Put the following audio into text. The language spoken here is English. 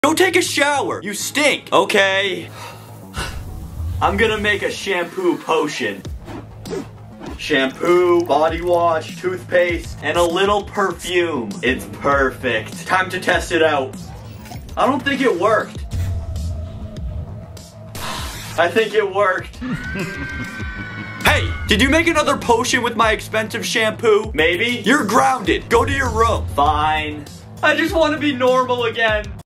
Go take a shower. You stink. Okay. I'm gonna make a shampoo potion. Shampoo, body wash, toothpaste, and a little perfume. It's perfect. Time to test it out. I don't think it worked. I think it worked. Hey, did you make another potion with my expensive shampoo? Maybe? You're grounded. Go to your room. Fine. I just want to be normal again.